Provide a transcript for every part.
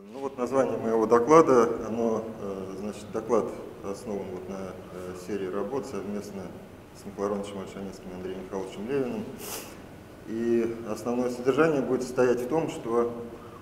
Ну вот название моего доклада, значит, доклад основан вот на серии работ совместно с Михаилом Альшанецким и Андреем Михайловичем Левиным. И основное содержание будет состоять в том, что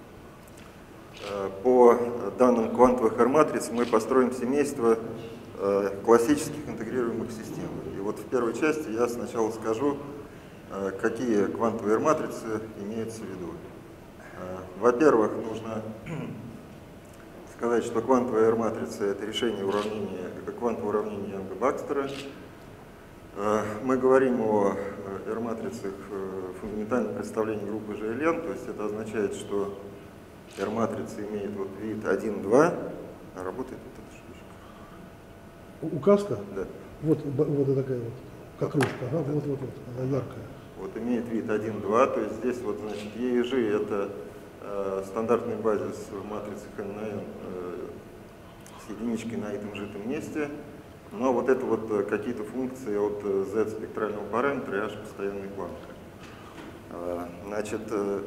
по данным квантовых R-матриц мы построим семейство классических интегрируемых систем. И вот в первой части я сначала скажу, какие квантовые R-матрицы имеются в виду. Во-первых, нужно сказать, что квантовая R-матрица — это решение уравнения, квантового уравнения Янга-Бакстера. Мы говорим о R-матрицах фундаментальном представлении группы GLN, то есть это означает, что R-матрица имеет вот вид 1, 2, а работает вот эта штучка. Указка? Да. Вот такая вот, как кружка, ага, вот, она яркая. Вот имеет вид 1, 2, то есть здесь вот, значит, E и G — это стандартный базис матрицы n на n с единичкой на этом житом месте, но вот это вот какие-то функции от z спектрального параметра и h постоянной планка. Значит,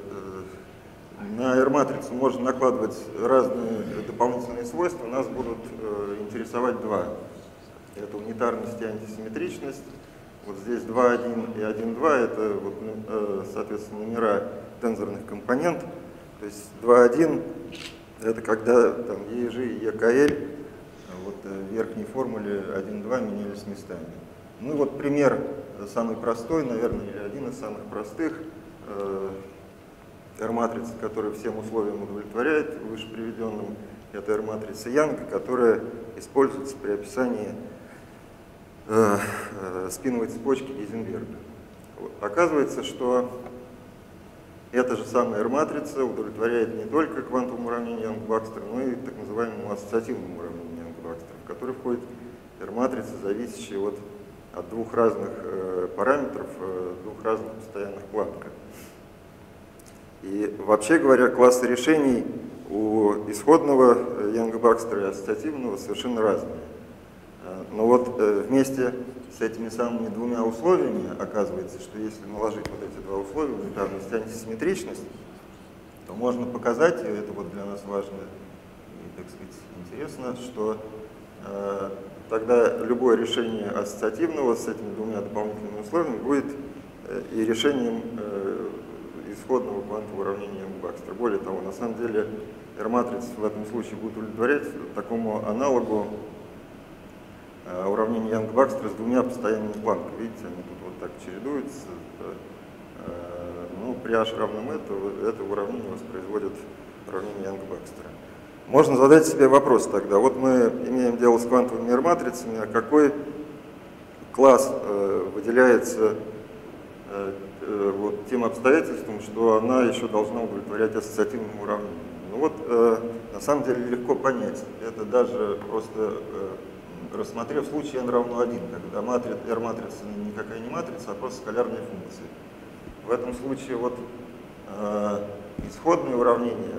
на R-матрицу можно накладывать разные дополнительные свойства, нас будут интересовать два. Это унитарность и антисимметричность. Вот здесь 2,1 и 1,2 это, вот, соответственно, номера тензорных компонентов. То есть 2,1 это когда там EG и EKL вот, в верхней формуле 1,2 менялись местами. Ну вот пример самый простой, наверное, или один из самых простых. R-матрица, которая всем условиям удовлетворяет, выше приведенным, это R-матрица Янга, которая используется при описании спиновой цепочки Гейзенберга. Вот. Оказывается, что эта же самая R-матрица удовлетворяет не только квантовому уравнению Янга-Бакстера, но и так называемому ассоциативному уравнению Янга-Бакстера, в которой входит R-матрица, зависящая от двух разных параметров, двух разных постоянных планка. И вообще говоря, классы решений у исходного Янга-Бакстера и ассоциативного совершенно разные. Но вот вместе с этими самыми двумя условиями оказывается, что если наложить вот эти два условия, унитарность и антисимметричность, то можно показать, и это вот для нас важно и, так сказать, интересно, что тогда любое решение ассоциативного с этими двумя дополнительными условиями будет и решением исходного квантового уравнения Янга-Бакстера. Более того, на самом деле R-матрица в этом случае будет удовлетворять такому аналогу уравнение Янга-Бакстера с двумя постоянными планками. Видите, они тут вот так чередуются. Ну, при h равном это уравнение воспроизводит уравнение Янга-Бакстера. Можно задать себе вопрос тогда. Вот мы имеем дело с квантовыми R-матрицами, а какой класс выделяется вот тем обстоятельством, что она еще должна удовлетворять ассоциативному уравнению? Ну вот, на самом деле легко понять. Это даже просто рассмотрев случай n равно 1, когда R-матрица никакая не матрица, а просто скалярная функция. В этом случае вот исходное уравнение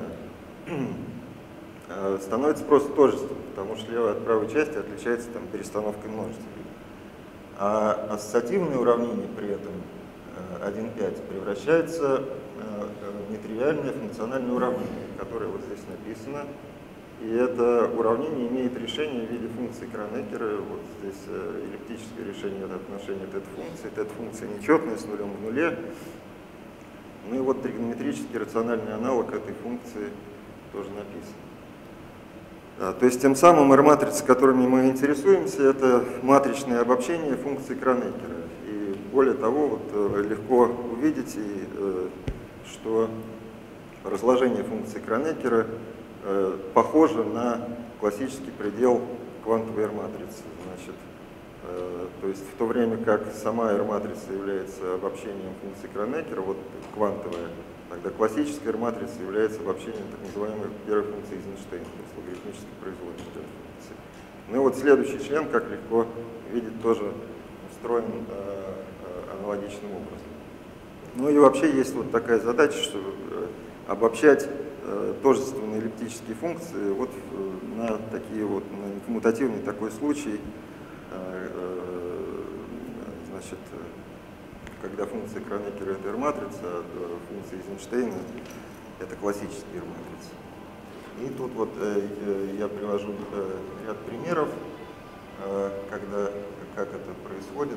становится просто тождеством, потому что левая от правой части отличается там перестановкой множителей. А ассоциативное уравнение при этом 1,5 превращается в нетривиальное функциональное уравнение, которое вот здесь написано. И это уравнение имеет решение в виде функции Кронекера. Вот здесь эллиптическое решение отношения θ-функции. θ-функция нечетная, с нулем в нуле. Ну и вот тригонометрический рациональный аналог этой функции тоже написан. То есть тем самым R-матрицы, которыми мы интересуемся, это матричное обобщение функции Кронекера. И более того, вот легко увидеть, что разложение функции Кронекера похоже на классический предел квантовой R-матрицы. Значит, то есть в то время как сама R-матрица является обобщением функции Кронекера, вот квантовая, тогда классическая R-матрица является обобщением так называемой первой функции Эйзенштейна, то есть логарифмической производной этой функции. Ну и вот следующий член, как легко видеть, тоже устроен аналогичным образом. Ну и вообще есть вот такая задача, что обобщать тождественные эллиптические функции вот на такие вот, на коммутативный такой случай, значит, когда функция Кронекера это R-матрица, а функция Эйзенштейна это классические R-матрицы. И тут вот я привожу ряд примеров, как это происходит.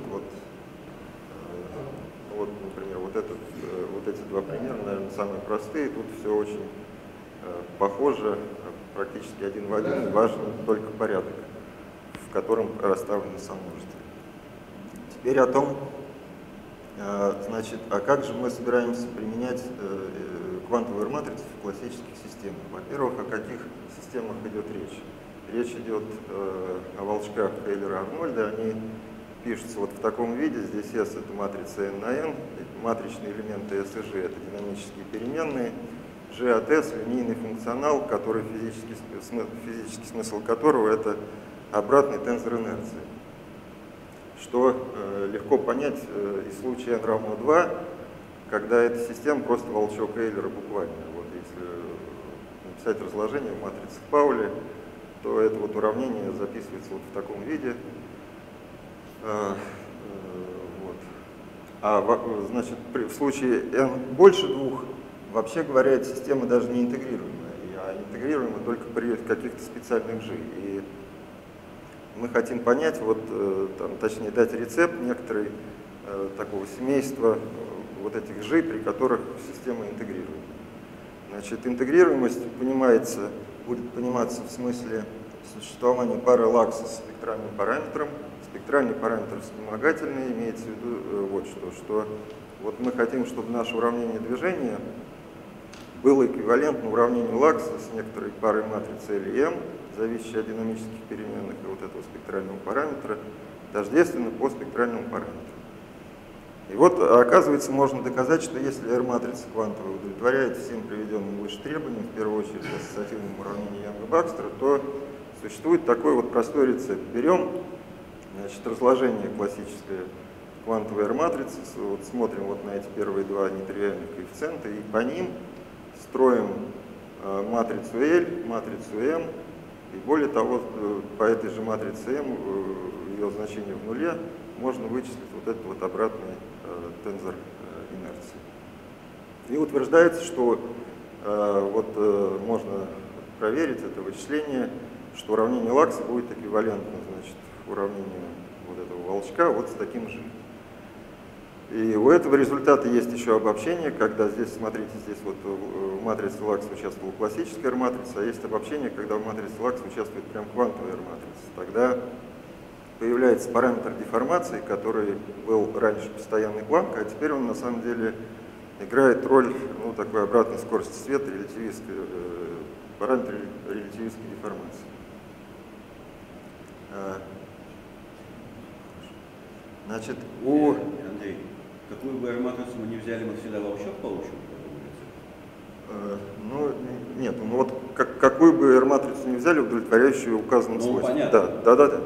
Вот, например, вот эти два примера, наверное, самые простые. Тут все очень похоже, практически один в один, важен только порядок, в котором расставлены сомножители. Теперь о том, значит, а как же мы собираемся применять квантовую матрицу в классических системах? Во-первых, о каких системах идет речь? Речь идет о волчках Эйлера-Арнольда. Они пишутся вот в таком виде. Здесь S — это матрица n на n, матричные элементы S и G — это динамические переменные. G от S — линейный функционал, который физический смысл которого — это обратный тензор инерции. Что легко понять из случая n равно 2, когда эта система просто волчок Эйлера буквально. Вот если написать разложение в матрице Паули, то это вот уравнение записывается вот в таком виде. Вот. Значит, в случае n больше 2, вообще говоря, эта система даже не интегрируемая, а интегрируема только при каких-то специальных g. И мы хотим понять, вот, точнее дать рецепт некоторой такого семейства вот этих g, при которых система интегрируема. Значит, интегрируемость будет пониматься в смысле существования пары Лакса с спектральным параметром. Спектральный параметр вспомогательный, имеется в виду вот что вот мы хотим, чтобы наше уравнение движения было эквивалентно уравнению Лакса с некоторой парой матрицы L и M, зависящей от динамических переменных и вот этого спектрального параметра, тождественно по спектральному параметру. И вот, оказывается, можно доказать, что если R-матрица квантовая удовлетворяет всем приведенным выше требованиям, в первую очередь ассоциативному уравнению Янга-Бакстера, то существует такой вот простой рецепт. Берем, значит, разложение классическое квантовой R-матрицы, вот смотрим вот на эти первые два нетривиальных коэффициента, и по ним строим матрицу L, матрицу M, и более того, по этой же матрице M, ее значение в нуле, можно вычислить вот этот вот обратный тензор инерции. И утверждается, что можно проверить это вычисление, что уравнение Лакса будет эквивалентно, значит, уравнению вот этого волчка вот с таким же. И у этого результата есть еще обобщение, когда здесь, смотрите, здесь вот в матрице Лакса участвовала классическая R-матрица, а есть обобщение, когда в матрице Лакса участвует прям квантовая R-матрица. Тогда появляется параметр деформации, который был раньше постоянной планкой, а теперь он на самом деле играет роль, ну, такой обратной скорости света, параметр релятивистской деформации. Значит, Андрей, какую бы R-матрицу мы не взяли, мы всегда волчок получим? Ну, нет, ну вот какую бы R-матрицу не взяли, удовлетворяющую указанным свойствам. Понятно. Да.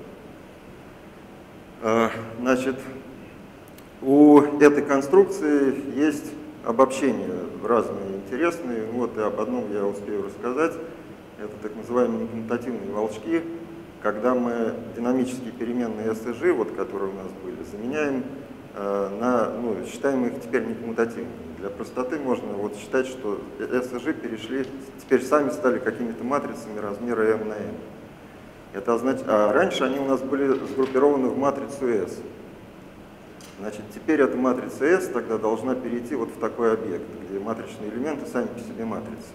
Значит, у этой конструкции есть обобщения разные интересные. Вот и об одном я успею рассказать. Это так называемые некоммутативные волчки, когда мы динамические переменные S и G, вот, которые у нас были, заменяем считаем их теперь некоммутативными. Для простоты можно вот считать, что S и G теперь сами стали какими-то матрицами размера m на m. Это означает, а раньше они у нас были сгруппированы в матрицу S. Значит, теперь эта матрица S тогда должна перейти вот в такой объект, где матричные элементы сами по себе матрицы.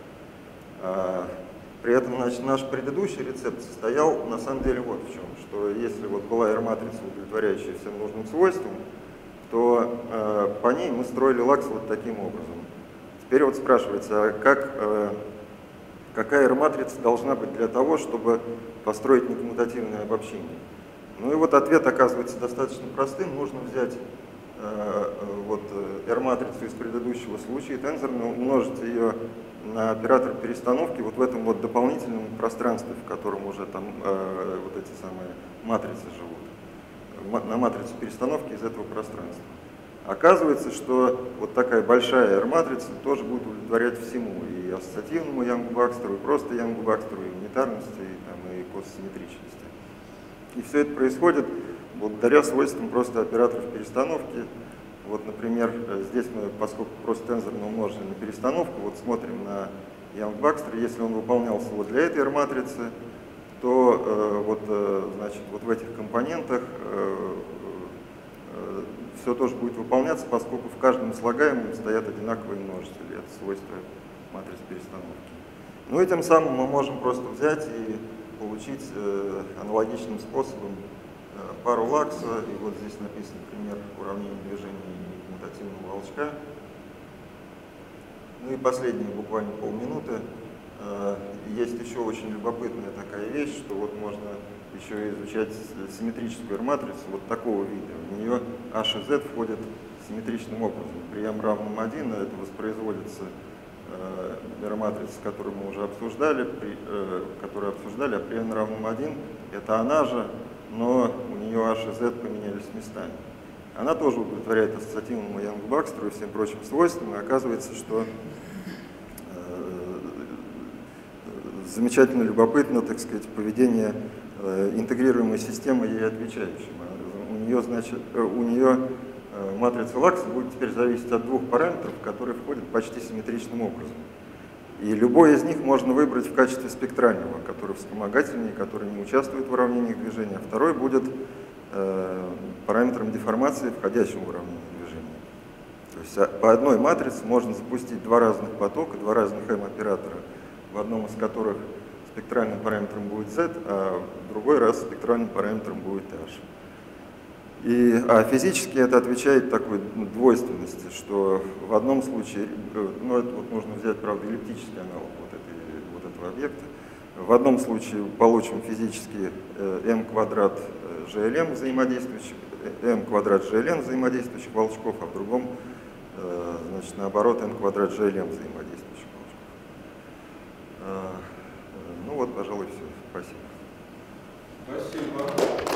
При этом, значит, наш предыдущий рецепт состоял на самом деле вот в чем, что если вот была R-матрица, удовлетворяющая всем нужным свойствам, то по ней мы строили Лакс вот таким образом. Теперь вот спрашивается, а какая R-матрица должна быть для того, чтобы построить некоммутативное обобщение? Ну и вот ответ оказывается достаточно простым. Нужно взять вот R-матрицу из предыдущего случая, тензорно умножить ее на оператор перестановки вот в этом вот дополнительном пространстве, в котором уже там вот эти самые матрицы живут, на матрицу перестановки из этого пространства. Оказывается, что вот такая большая R-матрица тоже будет удовлетворять всему, и ассоциативному Янгу-Бакстеру, и просто Янгу-Бакстеру, и унитарности, и кососимметричности. И все это происходит благодаря свойствам просто операторов перестановки. Вот, например, здесь мы, поскольку просто тензорно умножили на перестановку, вот смотрим на Янг Бакстер. Если он выполнялся вот для этой R-матрицы, то значит, вот в этих компонентах все тоже будет выполняться, поскольку в каждом слагаемом стоят одинаковые множители. Это свойство матриц перестановки. Ну и тем самым мы можем просто взять и получить аналогичным способом пару Лакса. И вот здесь написан пример уравнения движения коммутативного волчка. Ну и последние буквально полминуты. Есть еще очень любопытная такая вещь, что вот можно еще изучать симметрическую R-матрицу вот такого вида. В нее H и Z входят симметричным образом. При m равном 1 это воспроизводится R-матрица, которую мы уже обсуждали, а при n равном 1 это она же, но у нее H и Z поменялись местами. Она тоже удовлетворяет ассоциативному Янг-Бакстеру и всем прочим свойствам, и оказывается, что замечательно любопытно, так сказать, поведение интегрируемой системы ей отвечающей. У нее матрица Лакса будет теперь зависеть от двух параметров, которые входят почти симметричным образом. И любой из них можно выбрать в качестве спектрального, который вспомогательнее, который не участвует в уравнениях движения, а второй будет параметром деформации, входящим в уравнение движения. То есть по одной матрице можно запустить два разных потока, два разных m-оператора, в одном из которых спектральным параметром будет z, а в другой раз спектральным параметром будет h. А физически это отвечает такой двойственности, что в одном случае, ну это вот нужно взять, правда, эллиптический аналог вот этого объекта, в одном случае получим физически m квадрат GLM взаимодействующих, m квадрат GLN взаимодействующих волчков, а в другом, значит, наоборот, n квадрат GLM взаимодействующих волчков. Ну вот, пожалуй, все. Спасибо. Спасибо.